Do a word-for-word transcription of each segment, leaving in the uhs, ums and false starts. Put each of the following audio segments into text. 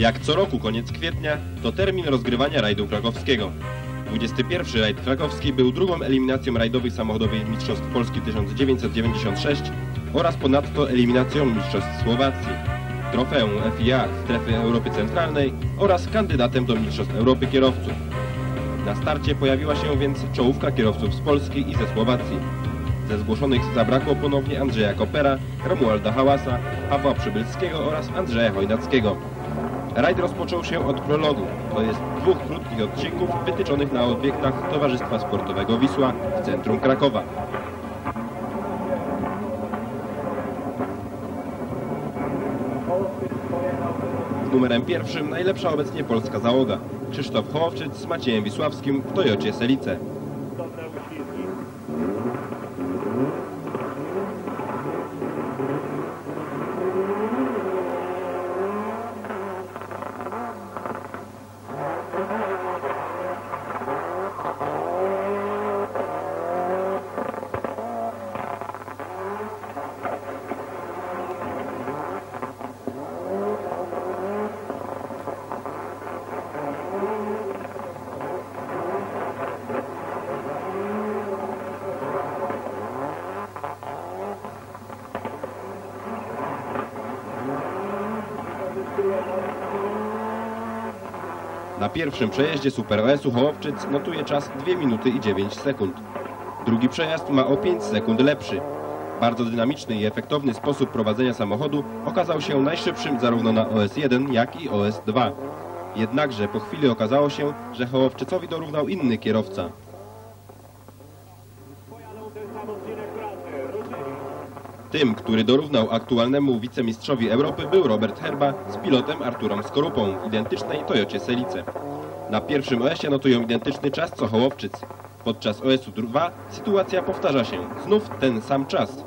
Jak co roku koniec kwietnia to termin rozgrywania rajdu krakowskiego. dwudziesty pierwszy rajd krakowski był drugą eliminacją rajdowych samochodowych Mistrzostw Polski tysiąc dziewięćset dziewięćdziesiąt sześć oraz ponadto eliminacją Mistrzostw Słowacji, trofeum F I A strefy Europy Centralnej oraz kandydatem do Mistrzostw Europy kierowców. Na starcie pojawiła się więc czołówka kierowców z Polski i ze Słowacji. Ze zgłoszonych zabrakło ponownie Andrzeja Kopera, Romualda Hałasa, Pawła Przybylskiego oraz Andrzeja Chojnackiego. Rajd rozpoczął się od prologu, to jest dwóch krótkich odcinków wytyczonych na obiektach Towarzystwa Sportowego Wisła w centrum Krakowa. Z numerem pierwszym najlepsza obecnie polska załoga. Krzysztof Hołowczyc z Maciejem Wisławskim w Toyocie Selice. Na pierwszym przejeździe Super O S-u Hołowczyc notuje czas dwie minuty i dziewięć sekund. Drugi przejazd ma o pięć sekund lepszy. Bardzo dynamiczny i efektowny sposób prowadzenia samochodu okazał się najszybszym zarówno na O S jeden, jak i O S dwa. Jednakże po chwili okazało się, że Hołowczycowi dorównał inny kierowca. Tym, który dorównał aktualnemu wicemistrzowi Europy, był Robert Herba z pilotem Arturą Skorupą w identycznej Toyocie Selice. Na pierwszym O S-ie notują identyczny czas co Hołowczyc. Podczas O S-u dwa sytuacja powtarza się. Znów ten sam czas.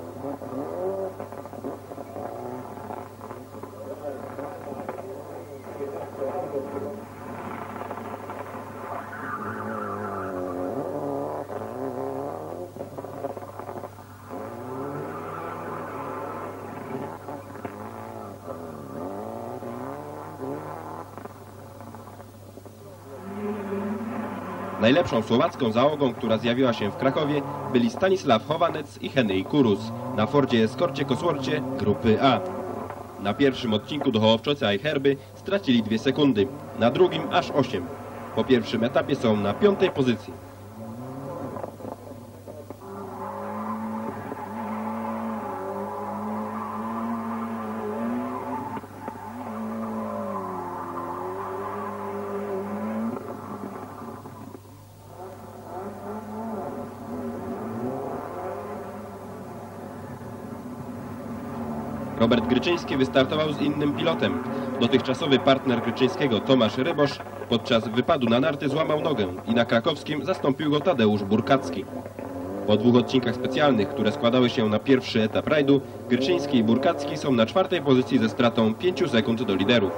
Najlepszą słowacką załogą, która zjawiła się w Krakowie, byli Stanisław Chowanec i Henryj Kurus na Fordzie Escorcie Cosworcie grupy A. Na pierwszym odcinku do Hołowczyca i Herby stracili dwie sekundy, na drugim aż osiem. Po pierwszym etapie są na piątej pozycji. Robert Gryczyński wystartował z innym pilotem. Dotychczasowy partner Gryczyńskiego, Tomasz Rybosz, podczas wypadu na narty złamał nogę i na krakowskim zastąpił go Tadeusz Burkacki. Po dwóch odcinkach specjalnych, które składały się na pierwszy etap rajdu, Gryczyński i Burkacki są na czwartej pozycji ze stratą pięciu sekund do liderów.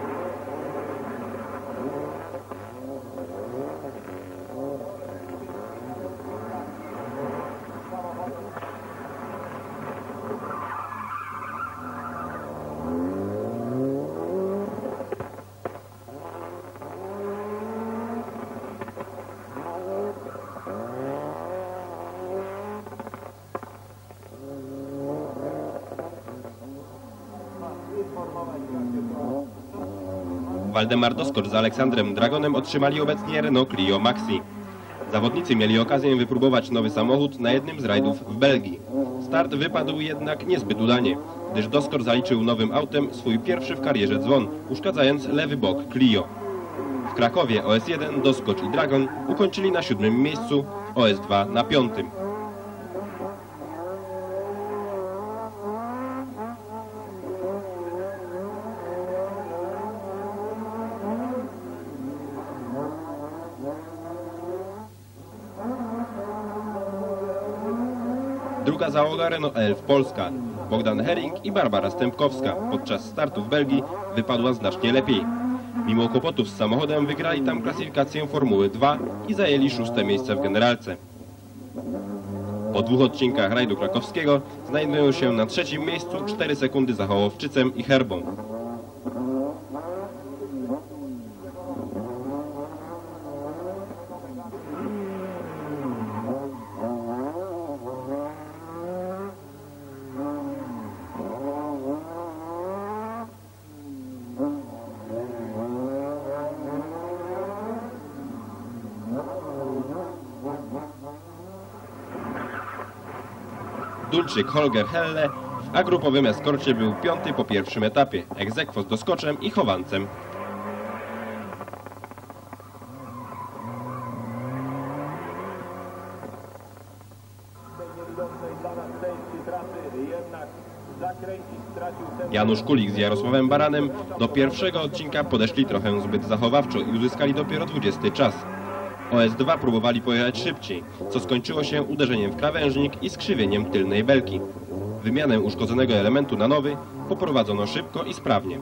Waldemar Doskocz z Aleksandrem Dragonem otrzymali obecnie Renault Clio Maxi. Zawodnicy mieli okazję wypróbować nowy samochód na jednym z rajdów w Belgii. Start wypadł jednak niezbyt udanie, gdyż Doskocz zaliczył nowym autem swój pierwszy w karierze dzwon, uszkadzając lewy bok Clio. W Krakowie O S jeden, Doskocz i Dragon ukończyli na siódmym miejscu, O S dwa na piątym. Druga załoga Renault Elf Polska. Bogdan Hering i Barbara Stępkowska podczas startu w Belgii wypadła znacznie lepiej. Mimo kłopotów z samochodem wygrali tam klasyfikację Formuły dwa i zajęli szóste miejsce w generalce. Po dwóch odcinkach rajdu krakowskiego znajdują się na trzecim miejscu cztery sekundy za Hołowczycem i Herbą. Duńczyk Holger Helle w A-grupowym eskorcie był piąty po pierwszym etapie, ex aequo z doskoczem i chowancem. Janusz Kulik z Jarosławem Baranem do pierwszego odcinka podeszli trochę zbyt zachowawczo i uzyskali dopiero dwudziesty czas. O S dwa próbowali pojechać szybciej, co skończyło się uderzeniem w krawężnik i skrzywieniem tylnej belki. Wymianę uszkodzonego elementu na nowy poprowadzono szybko i sprawnie.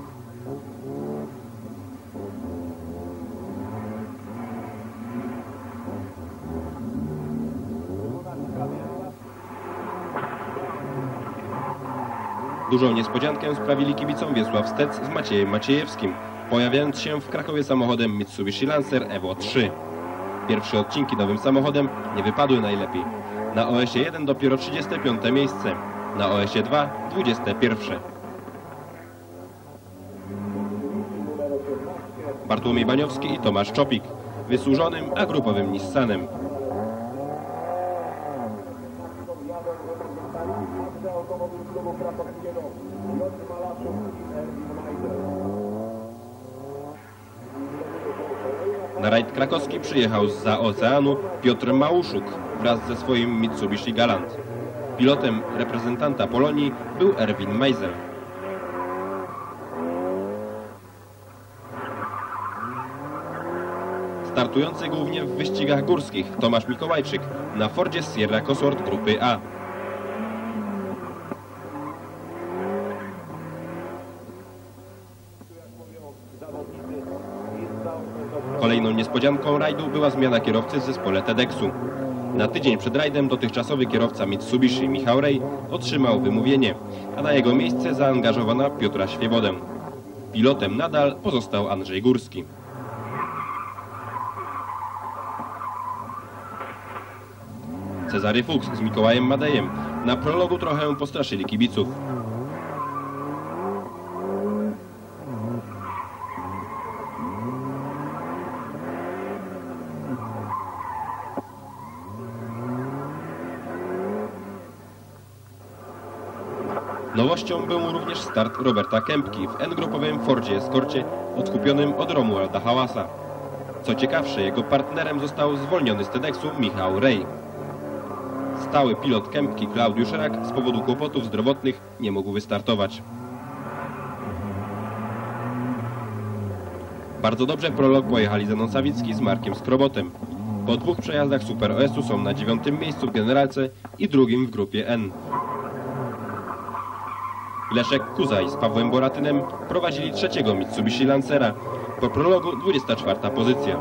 Dużą niespodziankę sprawili kibicom Wiesław Stec z Maciejem Maciejewskim, pojawiając się w Krakowie samochodem Mitsubishi Lancer Evo trzy. Pierwsze odcinki nowym samochodem nie wypadły najlepiej. Na O S jeden dopiero trzydzieste piąte miejsce, na O S dwa dwudzieste pierwsze. Bartłomiej Baniowski i Tomasz Czopik, wysłużonym A-grupowym Nissanem. Na rajd krakowski przyjechał zza oceanu Piotr Małuszuk wraz ze swoim Mitsubishi Galant. Pilotem reprezentanta Polonii był Erwin Meisel. Startujący głównie w wyścigach górskich Tomasz Mikołajczyk na Fordzie Sierra Cosworth grupy A. Kolejną niespodzianką rajdu była zmiana kierowcy w zespole TEDxu. Na tydzień przed rajdem dotychczasowy kierowca Mitsubishi Michał Rej otrzymał wymówienie, a na jego miejsce zaangażowano Piotra Świebodę. Pilotem nadal pozostał Andrzej Górski. Cezary Fuchs z Mikołajem Madejem na prologu trochę postraszyli kibiców. Nowością był również start Roberta Kępki w N-grupowym Fordzie Escorcie odkupionym od Romualda Hałasa. Co ciekawsze, jego partnerem został zwolniony z TEDxu Michał Rej. Stały pilot Kępki Klaudiusz Rak z powodu kłopotów zdrowotnych nie mógł wystartować. Bardzo dobrze prolog pojechali Zenon Sawicki z Markiem Skrobotem. Po dwóch przejazdach Super O S-u są na dziewiątym miejscu w generalce i drugim w grupie N. Leszek Kuzaj z Pawłem Boratynem prowadzili trzeciego Mitsubishi Lancera. Po prologu dwudziesta czwarta pozycja.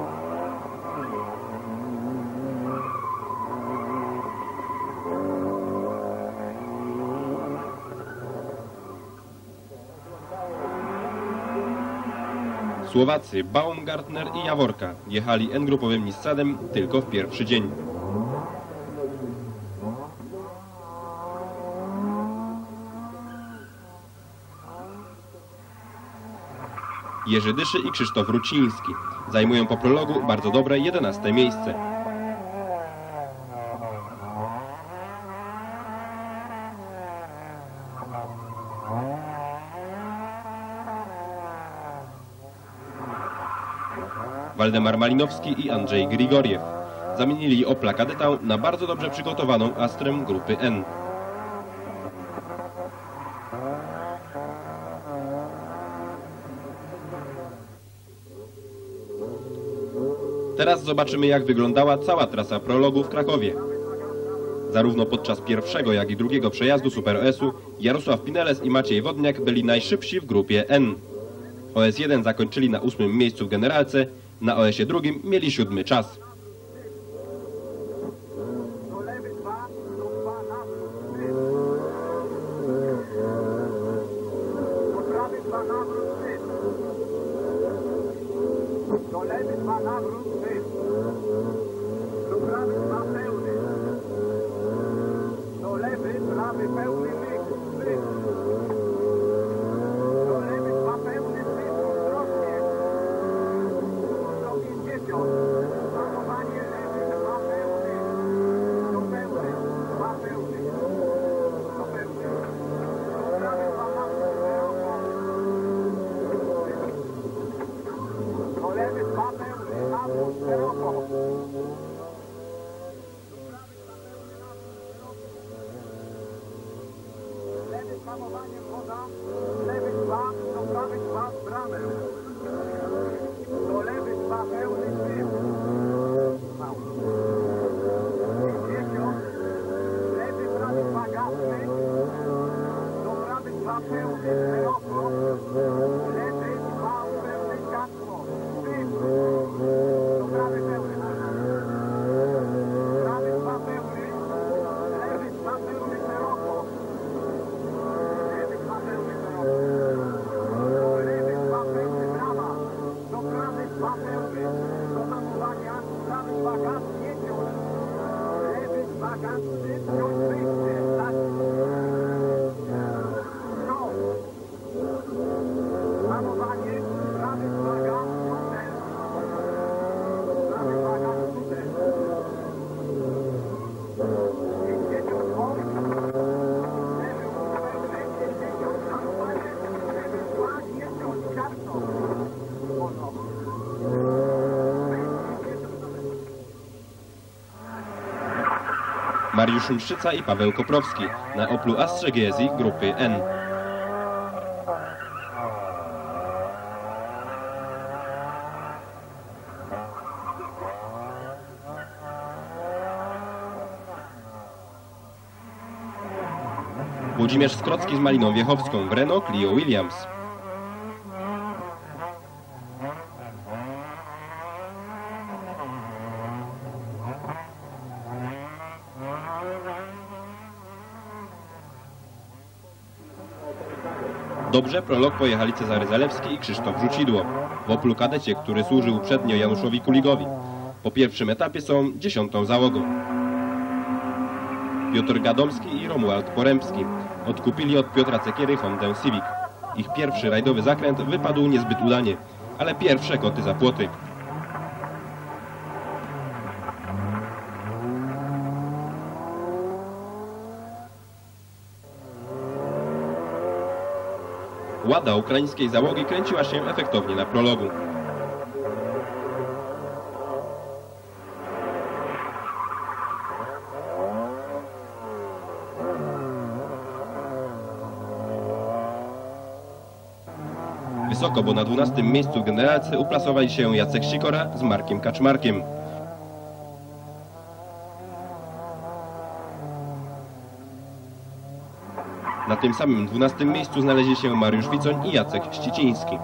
Słowacy Baumgartner i Jaworka jechali N-grupowym Nissanem tylko w pierwszy dzień. Jerzy Dyszy i Krzysztof Ruciński zajmują po prologu bardzo dobre jedenaste miejsce. Waldemar Malinowski i Andrzej Grigoriew zamienili Opla Kadetę na bardzo dobrze przygotowaną Astrę grupy N. Teraz zobaczymy, jak wyglądała cała trasa prologu w Krakowie. Zarówno podczas pierwszego, jak i drugiego przejazdu Super O S-u Jarosław Pineles i Maciej Wodniak byli najszybsi w grupie N. O S jeden zakończyli na ósmym miejscu w generalce, na O S-ie drugim mieli siódmy czas. Do lewy dwa nawrót, wyż. Do prawy dwa pełny. Do lewy, prawy pełny myk, wyż. Do lewy dwa pełny, wyż, ostrożnie. sto pięćdziesiąt. Hamowanie woda, lewy dwa, do prawy dwa w bramę. Do lewy dwa pełny tył. pięćdziesiąt, lewy prawy dwa gasny, do prawy dwa pełny szeroko, lewy dwa pełny ciasno, tył, do prawy pełny. Prawy dwa pełny, lewy dwa pełny szeroko. Lewy dwa pełny szeroko. Lewy dwa pełny prawa. Do prawy dwa pełny. Do hamowania. Prawy dwa gaz nie ciąć. Lewy dwa gazny ciąć wyjście. Tak. No. Hamowanie. Prawy dwa gaz tutaj. Prawy dwa gaz tutaj. Mariusz Mszczyca i Paweł Koprowski na Oplu Astrze G S I grupy N. Włodzimierz Skrocki z Maliną Wiechowską w Renault Clio Williams. Dobrze prolog pojechali Cezary Zalewski i Krzysztof Rzucidło w Oplu Kadecie, który służył uprzednio Januszowi Kuligowi. Po pierwszym etapie są dziesiątą załogą. Piotr Gadomski i Romuald Porębski odkupili od Piotra Cekiery Hondę Civic. Ich pierwszy rajdowy zakręt wypadł niezbyt udanie, ale pierwsze koty za płoty. Łada ukraińskiej załogi kręciła się efektownie na prologu. Wysoko, bo na dwunastym miejscu w generalce uplasowali się Jacek Sikora z Markiem Kaczmarkiem. Na tym samym dwunastym miejscu znaleźli się Mariusz Wicoń i Jacek Ściciński.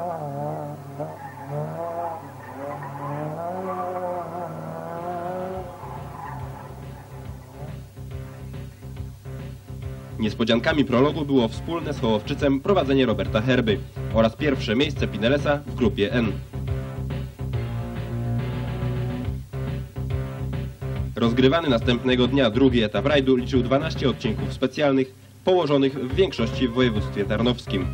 Niespodziankami prologu było wspólne z Hołowczycem prowadzenie Roberta Herby oraz pierwsze miejsce Pinelesa w grupie N. Rozgrywany następnego dnia drugi etap rajdu liczył dwanaście odcinków specjalnych, położonych w większości w województwie tarnowskim.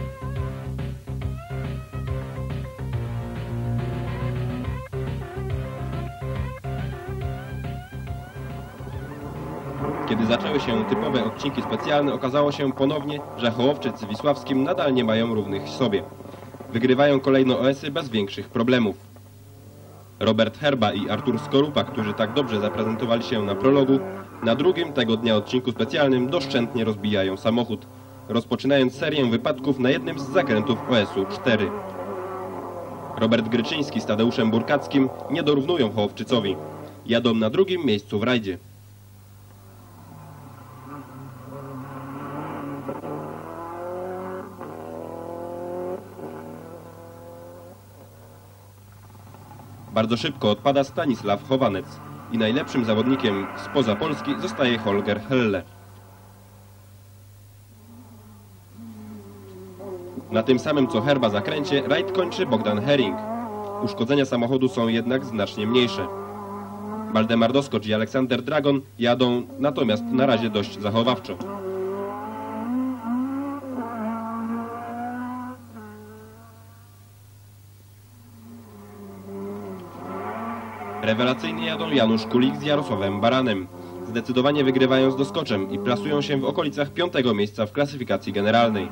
Kiedy zaczęły się typowe odcinki specjalne, okazało się ponownie, że Hołowczyc z Wisławskim nadal nie mają równych sobie. Wygrywają kolejno O S-y bez większych problemów. Robert Herba i Artur Skorupa, którzy tak dobrze zaprezentowali się na prologu, na drugim tego dnia odcinku specjalnym doszczętnie rozbijają samochód, rozpoczynając serię wypadków na jednym z zakrętów O S-u cztery. Robert Gryczyński z Tadeuszem Burkackim nie dorównują Hołowczycowi. Jadą na drugim miejscu w rajdzie. Bardzo szybko odpada Stanisław Chowanec i najlepszym zawodnikiem spoza Polski zostaje Holger Helle. Na tym samym co Herba zakręcie rajd kończy Bogdan Hering. Uszkodzenia samochodu są jednak znacznie mniejsze. Waldemar Doskocz i Aleksander Dragon jadą natomiast na razie dość zachowawczo. Rewelacyjnie jadą Janusz Kulik z Jarosławem Baranem. Zdecydowanie wygrywają z Doskoczem i plasują się w okolicach piątego miejsca w klasyfikacji generalnej.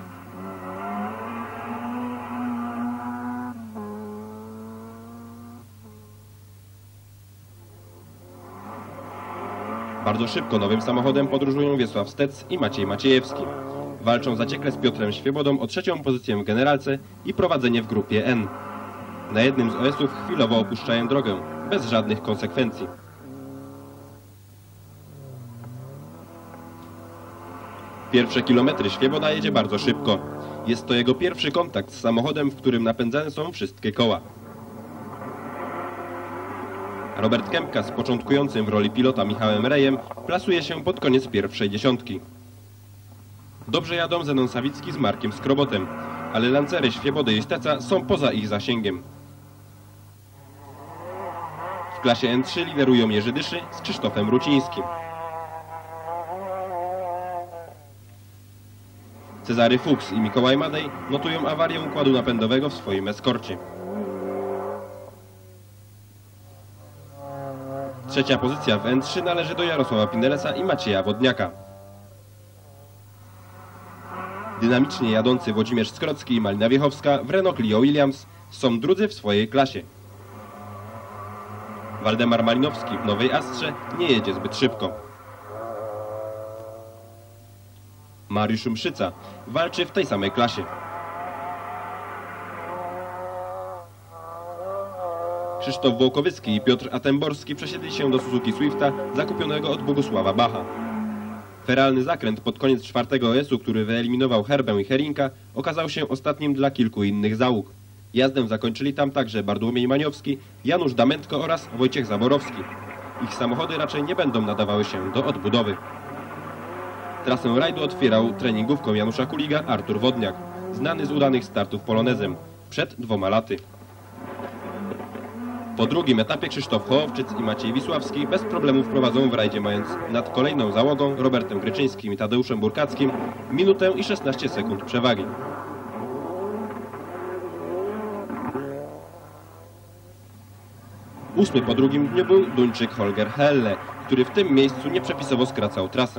Bardzo szybko nowym samochodem podróżują Wiesław Stec i Maciej Maciejewski. Walczą zaciekle z Piotrem Świebodą o trzecią pozycję w generalce i prowadzenie w grupie N. Na jednym z O S-ów chwilowo opuszczają drogę, bez żadnych konsekwencji. Pierwsze kilometry Świeboda jedzie bardzo szybko. Jest to jego pierwszy kontakt z samochodem, w którym napędzane są wszystkie koła. Robert Kępka z początkującym w roli pilota Michałem Rejem plasuje się pod koniec pierwszej dziesiątki. Dobrze jadą Zenon Sawicki z Markiem Skrobotem, ale lancery Świebody i Steca są poza ich zasięgiem. W klasie N trzy liderują Jerzy Dyszy z Krzysztofem Rucińskim. Cezary Fuchs i Mikołaj Madej notują awarię układu napędowego w swoim eskorcie. Trzecia pozycja w N trzy należy do Jarosława Pindelesa i Macieja Wodniaka. Dynamicznie jadący Włodzimierz Skrocki i Malina Wiechowska w Renault Clio Williams są drudzy w swojej klasie. Waldemar Malinowski w Nowej Astrze nie jedzie zbyt szybko. Mariusz Mszyca walczy w tej samej klasie. Krzysztof Wołkowycki i Piotr Atemborski przesiedli się do Suzuki Swifta zakupionego od Bogusława Bacha. Feralny zakręt pod koniec czwartego O S-u, który wyeliminował Herbę i Herinka, okazał się ostatnim dla kilku innych załóg. Jazdę zakończyli tam także Bartłomiej Maniowski, Janusz Damentko oraz Wojciech Zaborowski. Ich samochody raczej nie będą nadawały się do odbudowy. Trasę rajdu otwierał treningówką Janusza Kuliga Artur Wodniak, znany z udanych startów polonezem, przed dwoma laty. Po drugim etapie Krzysztof Hołowczyc i Maciej Wisławski bez problemu prowadzą w rajdzie, mając nad kolejną załogą Robertem Gryczyńskim i Tadeuszem Burkackim minutę i szesnaście sekund przewagi. Ósmy po drugim dniu był Duńczyk Holger Helle, który w tym miejscu nieprzepisowo skracał trasę.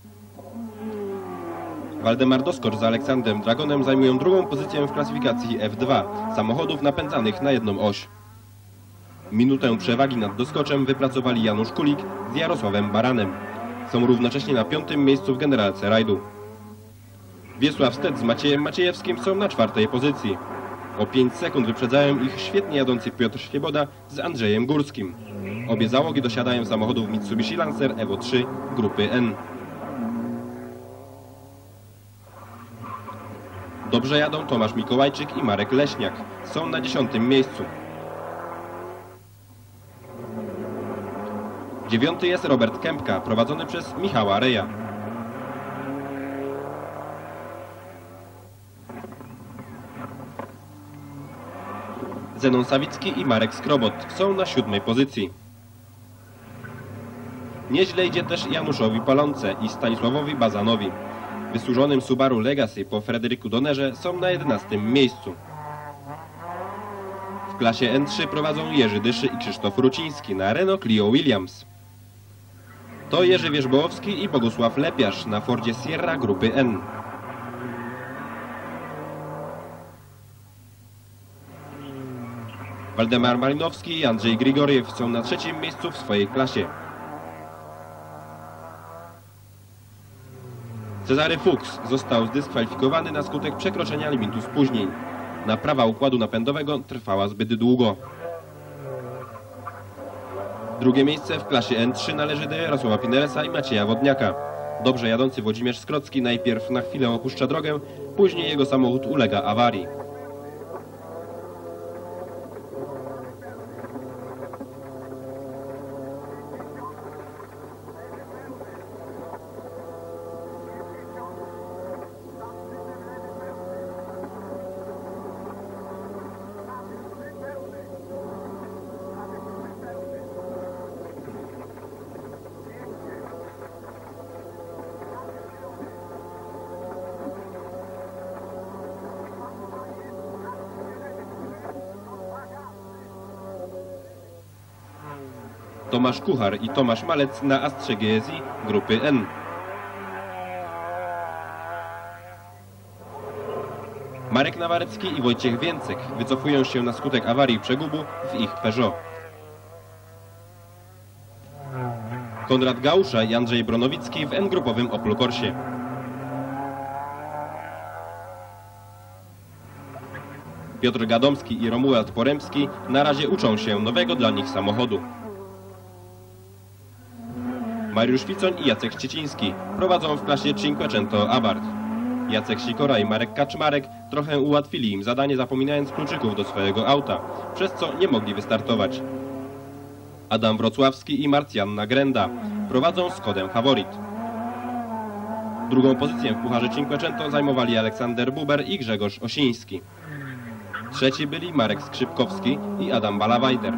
Waldemar Doskocz z Aleksandrem Dragonem zajmują drugą pozycję w klasyfikacji F dwa samochodów napędzanych na jedną oś. Minutę przewagi nad Doskoczem wypracowali Janusz Kulik z Jarosławem Baranem. Są równocześnie na piątym miejscu w generalce rajdu. Wiesław Stec z Maciejem Maciejewskim są na czwartej pozycji. O pięć sekund wyprzedzają ich świetnie jadący Piotr Świeboda z Andrzejem Górskim. Obie załogi dosiadają samochodów Mitsubishi Lancer Evo trzy grupy N. Dobrze jadą Tomasz Mikołajczyk i Marek Leśniak. Są na dziesiątym miejscu. Dziewiąty jest Robert Kępka, prowadzony przez Michała Reja. Zenon Sawicki i Marek Skrobot są na siódmej pozycji. Nieźle idzie też Januszowi Palące i Stanisławowi Bazanowi. Wysłużonym Subaru Legacy po Fryderyku Donerze są na jedenastym miejscu. W klasie N trzy prowadzą Jerzy Dyszy i Krzysztof Ruciński na Renault Clio Williams. To Jerzy Wierzbołowski i Bogusław Lepiarz na Fordzie Sierra grupy N. Waldemar Malinowski i Andrzej Grigoriew są na trzecim miejscu w swojej klasie. Cezary Fuchs został zdyskwalifikowany na skutek przekroczenia limitu spóźnień. Naprawa układu napędowego trwała zbyt długo. Drugie miejsce w klasie N trzy należy do Jarosława Pindelesa i Macieja Wodniaka. Dobrze jadący Włodzimierz Skrocki najpierw na chwilę opuszcza drogę, później jego samochód ulega awarii. Tomasz Kuchar i Tomasz Malec na Astrze G S I grupy N. Marek Nawarecki i Wojciech Więcek wycofują się na skutek awarii przegubu w ich Peugeot. Konrad Gałusza i Andrzej Bronowicki w N-grupowym Oplu Corsie. Piotr Gadomski i Romuald Poremski na razie uczą się nowego dla nich samochodu. Mariusz Ficoń i Jacek Ścieciński prowadzą w klasie Cinquecento Abarth. Jacek Sikora i Marek Kaczmarek trochę ułatwili im zadanie, zapominając kluczyków do swojego auta, przez co nie mogli wystartować. Adam Wrocławski i Marcjanna Grenda prowadzą Skodę Favorit. Drugą pozycję w Pucharze Cinquecento zajmowali Aleksander Buber i Grzegorz Osiński. Trzeci byli Marek Skrzypkowski i Adam Balawajder.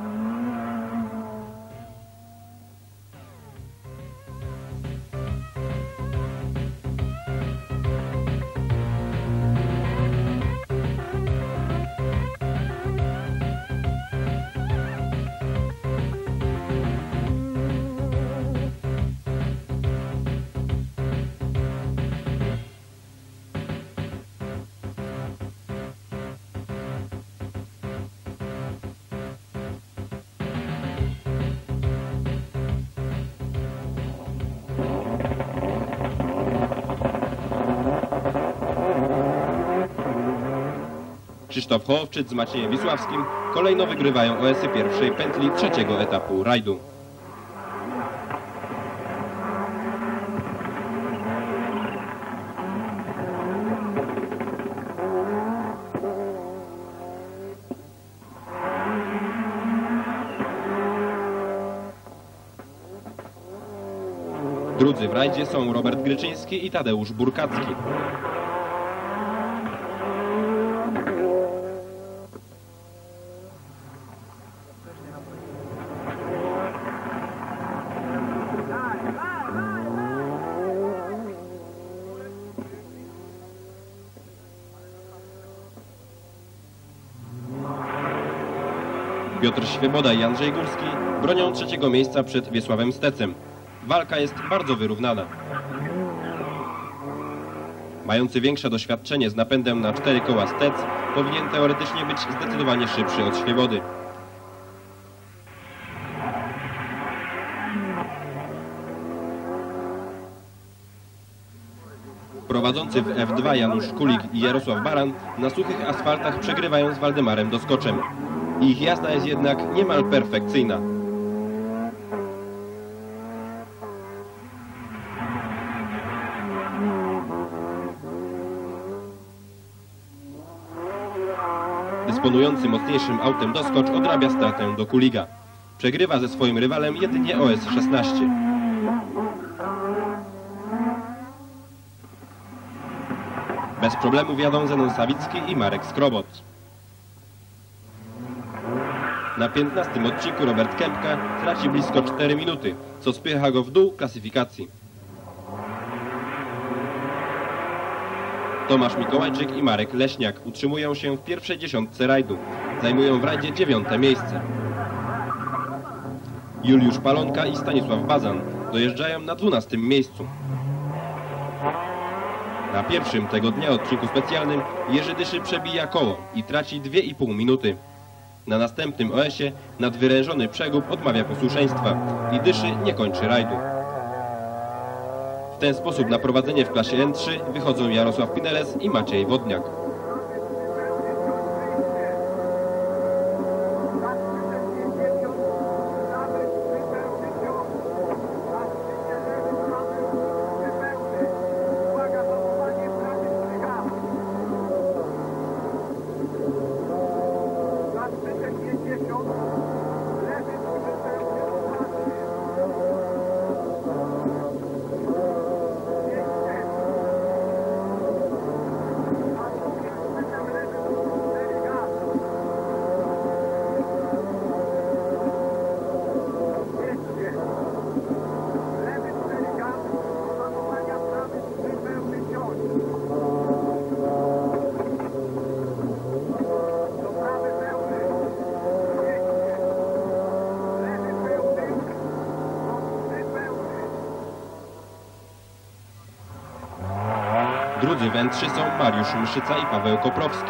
Krzysztof Hołowczyk z Maciejem Wisławskim kolejno wygrywają O S-y pierwszej pętli trzeciego etapu rajdu. Drudzy w rajdzie są Robert Gryczyński i Tadeusz Burkacki. Piotr Świeboda i Andrzej Górski bronią trzeciego miejsca przed Wiesławem Stecem. Walka jest bardzo wyrównana. Mający większe doświadczenie z napędem na cztery koła Stec powinien teoretycznie być zdecydowanie szybszy od Świebody. Prowadzący w F dwa Janusz Kulik i Jarosław Baran na suchych asfaltach przegrywają z Waldemarem Doskoczem. Ich jazda jest jednak niemal perfekcyjna. Dysponujący mocniejszym autem Doskocz odrabia stratę do Kuliga. Przegrywa ze swoim rywalem jedynie O S szesnaście. Bez problemu wjadą Zenon Sawicki i Marek Skrobot. Na piętnastym odcinku Robert Kępka traci blisko cztery minuty, co spycha go w dół klasyfikacji. Tomasz Mikołajczyk i Marek Leśniak utrzymują się w pierwszej dziesiątce rajdu. Zajmują w rajdzie dziewiąte miejsce. Juliusz Palonka i Stanisław Bazan dojeżdżają na dwunastym miejscu. Na pierwszym tego dnia odcinku specjalnym Jerzy Dyszy przebija koło i traci dwie i pół minuty. Na następnym O S-ie nadwyrężony przegub odmawia posłuszeństwa i Dyszy nie kończy rajdu. W ten sposób na prowadzenie w klasie N trzy wychodzą Jarosław Pineles i Maciej Wodniak. Drudzy w N trzy są Mariusz Mszyca i Paweł Koprowski.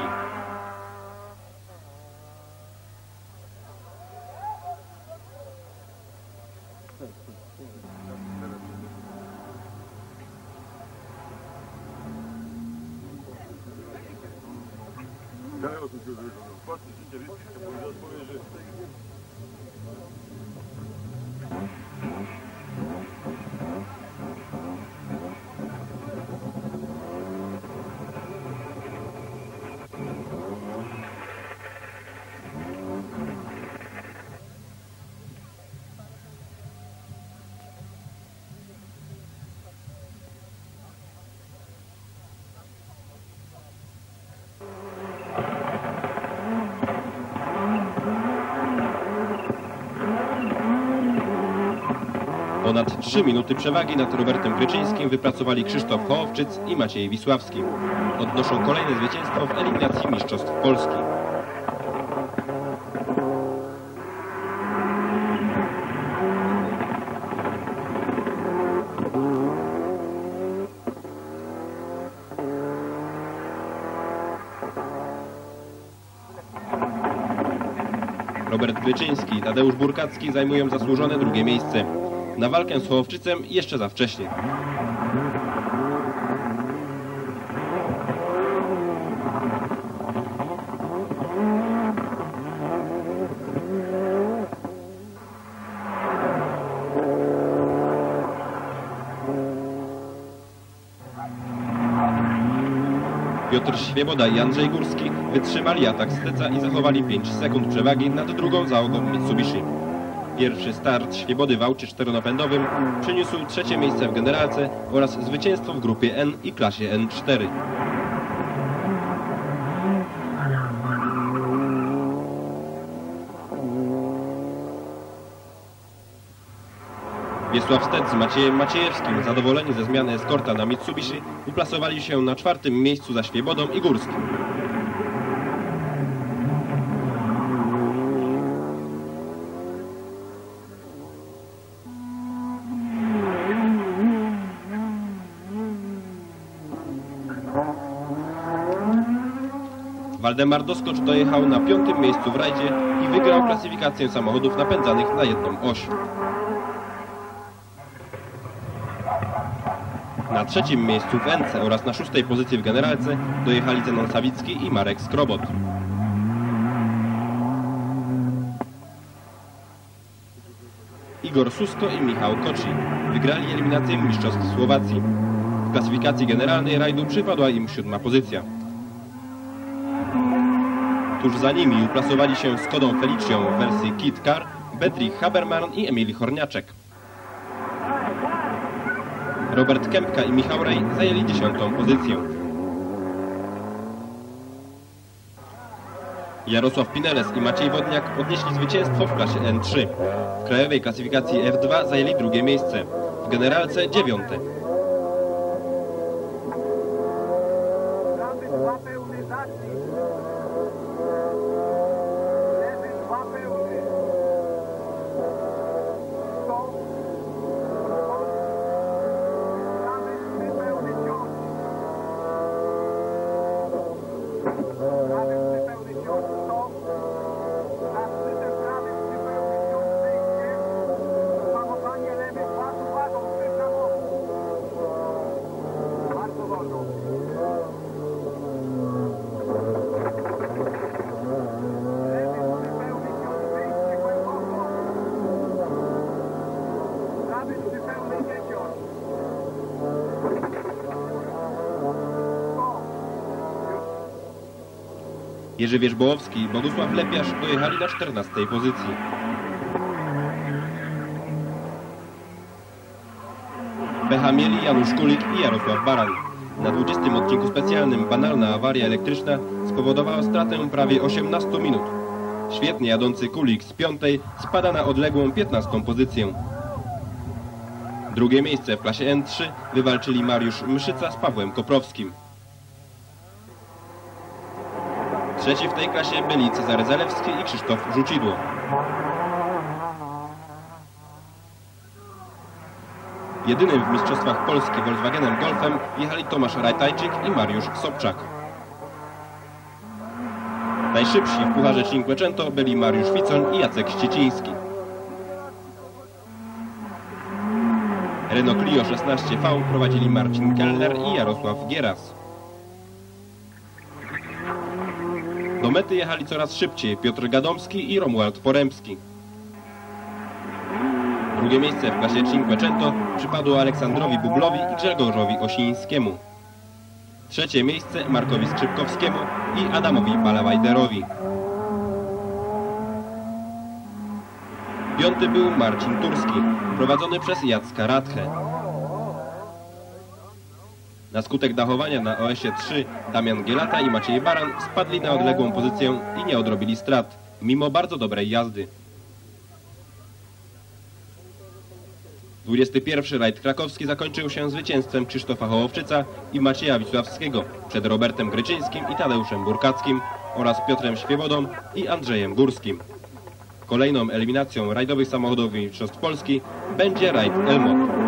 Ponad trzy minuty przewagi nad Robertem Kryczyńskim wypracowali Krzysztof Hołowczyc i Maciej Wisławski. Odnoszą kolejne zwycięstwo w eliminacji Mistrzostw Polski. Robert Kryczyński i Tadeusz Burkacki zajmują zasłużone drugie miejsce. Na walkę z Hołowczycem jeszcze za wcześnie. Piotr Świeboda i Andrzej Górski wytrzymali atak Steca i zachowali pięć sekund przewagi nad drugą załogą Mitsubishi. Pierwszy start Świebody w aucie czteronapędowym przyniósł trzecie miejsce w generalce oraz zwycięstwo w grupie N i klasie N cztery. Wiesław Stec z Maciejem Maciejewskim, zadowoleni ze zmiany eskorta na Mitsubishi, uplasowali się na czwartym miejscu za Świebodą i Górskim. Waldemar Doskocz dojechał na piątym miejscu w rajdzie i wygrał klasyfikację samochodów napędzanych na jedną oś. Na trzecim miejscu w Ence oraz na szóstej pozycji w generalce dojechali Zenon Sawicki i Marek Skrobot. Igor Susko i Michał Koci wygrali eliminację Mistrzostw Słowacji. W klasyfikacji generalnej rajdu przypadła im siódma pozycja. Tuż za nimi uplasowali się Skodą Felicją w wersji Kit Car, Bedrich Habermann i Emil Horniaczek. Robert Kępka i Michał Rej zajęli dziesiątą pozycję. Jarosław Pineles i Maciej Wodniak odnieśli zwycięstwo w klasie N trzy. W krajowej klasyfikacji F dwa zajęli drugie miejsce. W generalce dziewiąte. Jerzy Wierzbołowski i Bogusław Lepiarz dojechali na czternastej pozycji. Pecha mieli Janusz Kulik i Jarosław Baran. Na dwudziestym odcinku specjalnym banalna awaria elektryczna spowodowała stratę prawie osiemnastu minut. Świetnie jadący Kulik z piątej spada na odległą piętnastą pozycję. Drugie miejsce w klasie N trzy wywalczyli Mariusz Mszyca z Pawłem Koprowskim. Trzeci w tej klasie byli Cezary Zalewski i Krzysztof Rzucidło. Jedynym w Mistrzostwach Polski Volkswagenem Golfem jechali Tomasz Rajtajczyk i Mariusz Sobczak. Najszybsi w Pucharze Cinquecento byli Mariusz Ficoń i Jacek Ścieciński. Renault Clio szesnaście V prowadzili Marcin Keller i Jarosław Gieras. Do mety jechali coraz szybciej Piotr Gadomski i Romuald Poremski. Drugie miejsce w klasie Cinquecento przypadło Aleksandrowi Bublowi i Grzegorzowi Osińskiemu. Trzecie miejsce Markowi Skrzypkowskiemu i Adamowi Balawajderowi. Piąty był Marcin Turski, prowadzony przez Jacka Radchę. Na skutek dachowania na O S-ie trzy Damian Gielata i Maciej Baran spadli na odległą pozycję i nie odrobili strat, mimo bardzo dobrej jazdy. dwudziesty pierwszy rajd krakowski zakończył się zwycięstwem Krzysztofa Hołowczyca i Macieja Wisławskiego przed Robertem Gryczyńskim i Tadeuszem Burkackim oraz Piotrem Świebodą i Andrzejem Górskim. Kolejną eliminacją rajdowych samochodowych mistrzostw Polski będzie rajd Elmot.